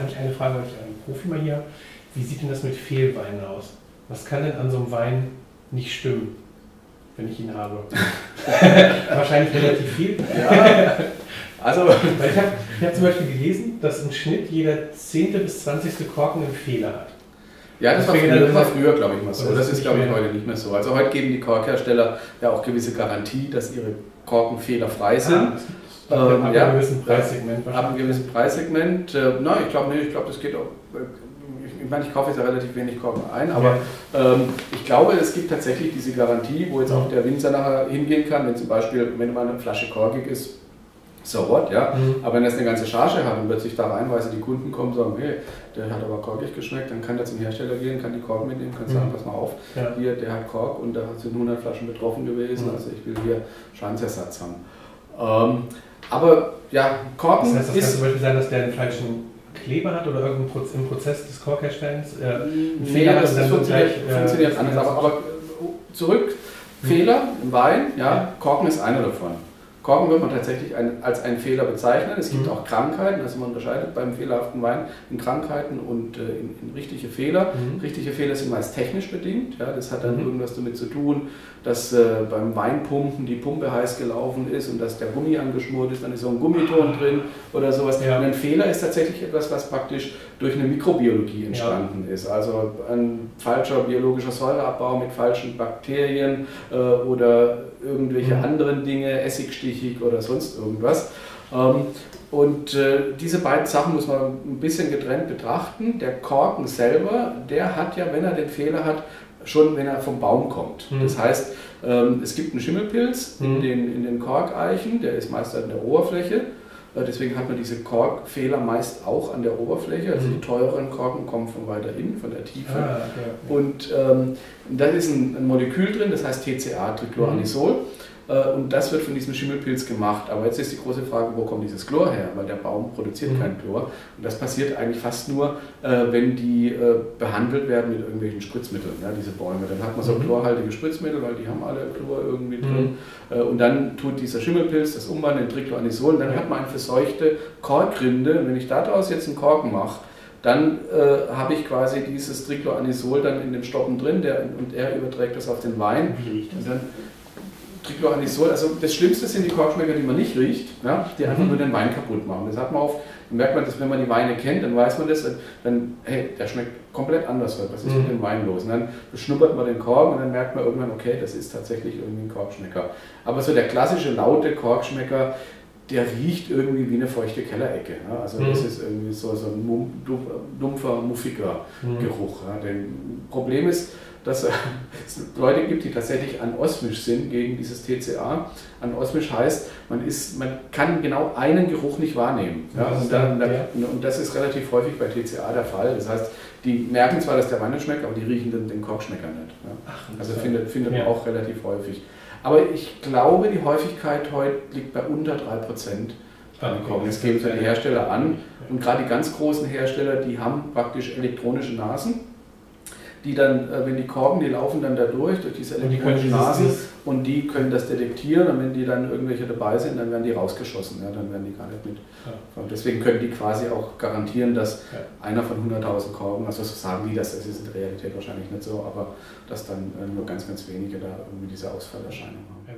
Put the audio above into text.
habe ich eine Frage, weil ich einen Profi mal hier habe. Wie sieht denn das mit Fehlweinen aus? Was kann denn an so einem Wein nicht stimmen, wenn ich ihn habe? Wahrscheinlich relativ viel. Ja, also weil ich hab zum Beispiel gelesen, dass im Schnitt jeder 10. bis 20. Korken einen Fehler hat. ja, das war früher, glaube ich, mal so. Das ist, glaube ich, heute nicht mehr so. Also heute geben die Korkhersteller ja auch gewisse Garantie, dass ihre Korken fehlerfrei sind. Ab einem gewissen Preissegment. Ab einem gewissen Preissegment. Nein, ich glaube, das geht auch. Ich meine, ich kaufe jetzt ja relativ wenig Korken ein, aber ich glaube, es gibt tatsächlich diese Garantie, wo jetzt auch der Winzer nachher hingehen kann, wenn zum Beispiel, wenn mal eine Flasche korkig ist, so what, ja. Aber wenn er eine ganze Charge hat und plötzlich da reinweise die Kunden kommen und sagen, hey, der hat aber korkig geschmeckt, dann kann der zum Hersteller gehen, kann die Korken mitnehmen, kann sagen, pass mal auf, hier, der hat Kork und da sind 100 Flaschen betroffen gewesen, also ich will hier Schadensersatz haben. Aber ja, Korken das kann zum Beispiel sein, dass der einen falschen Kleber hat oder im Prozess des Korkherstellens einen Fehler hat. Das funktioniert anders. Aber zurück, Fehler im Wein, ja, Korken ist einer davon. Korken wird man tatsächlich als einen Fehler bezeichnen. Es gibt auch Krankheiten, also man unterscheidet beim fehlerhaften Wein in Krankheiten und in richtige Fehler. Richtige Fehler sind meist technisch bedingt. Ja, das hat dann irgendwas damit zu tun, dass beim Weinpumpen die Pumpe heiß gelaufen ist und dass der Gummi angeschmort ist, dann ist so ein Gummiton drin oder sowas. Ja. Und ein Fehler ist tatsächlich etwas, was praktisch durch eine Mikrobiologie entstanden ist. Also ein falscher biologischer Säureabbau mit falschen Bakterien oder irgendwelche anderen Dinge, essigstichig oder sonst irgendwas. Und diese beiden Sachen muss man ein bisschen getrennt betrachten. Der Korken selber, der hat ja, wenn er den Fehler hat, schon wenn er vom Baum kommt. Das heißt, es gibt einen Schimmelpilz in den Korkeichen, der ist meist an der Oberfläche. Deswegen hat man diese Korkfehler meist auch an der Oberfläche. Also die teureren Korken kommen von weiter innen, von der Tiefe. Und da ist ein Molekül drin, das heißt TCA, Tricloanisol. Und das wird von diesem Schimmelpilz gemacht. Aber jetzt ist die große Frage, wo kommt dieses Chlor her? Weil der Baum produziert kein Chlor. Und das passiert eigentlich fast nur, wenn die behandelt werden mit irgendwelchen Spritzmitteln, ja, diese Bäume. Dann hat man so chlorhaltige Spritzmittel, weil die haben alle Chlor irgendwie drin. Und dann tut dieser Schimmelpilz das umwandeln in Tricloanisol. Und dann hat man eine verseuchte Korkrinde. Und wenn ich daraus jetzt einen Korken mache, dann habe ich quasi dieses Tricloanisol dann in dem Stoppen drin und er überträgt das auf den Wein. Und dann Tricloanisol, also das Schlimmste sind die Korkschmecker, die man nicht riecht, ja, die einfach nur den Wein kaputt machen. Das hat man oft, dann merkt man das, wenn man die Weine kennt, dann weiß man das, dann, hey, der schmeckt komplett anders, was ist mit dem Wein los? Und dann beschnuppert man den Kork und dann merkt man irgendwann, okay, das ist tatsächlich irgendwie ein Korkschmecker. Aber so der klassische laute Korkschmecker, der riecht irgendwie wie eine feuchte Kellerecke. Ne? Also das ist irgendwie so ein dumpfer, muffiger Geruch. Ja? Das Problem ist, dass es Leute gibt, die tatsächlich anosmisch sind gegen dieses TCA. Anosmisch heißt, man kann genau einen Geruch nicht wahrnehmen. Ja? Und das ist relativ häufig bei TCA der Fall. Das heißt, die merken zwar, dass der Wein nicht schmeckt, aber die riechen den Korkschmecker nicht. Ja? Also findet man auch relativ häufig. Aber ich glaube, die Häufigkeit heute liegt bei unter 3%. Das geben die Hersteller an. Und gerade die ganz großen Hersteller, die haben praktisch elektronische Nasen, die dann, wenn die Korken, die laufen dann da durch diese elektronischen Nasen und die können das detektieren und wenn die dann irgendwelche dabei sind, dann werden die rausgeschossen, ja, dann werden die gar nicht mit. Und deswegen können die quasi auch garantieren, dass einer von 100.000 Korken, also so sagen die, das ist in der Realität wahrscheinlich nicht so, aber dass dann nur ganz, ganz wenige da irgendwie diese Ausfallerscheinung haben.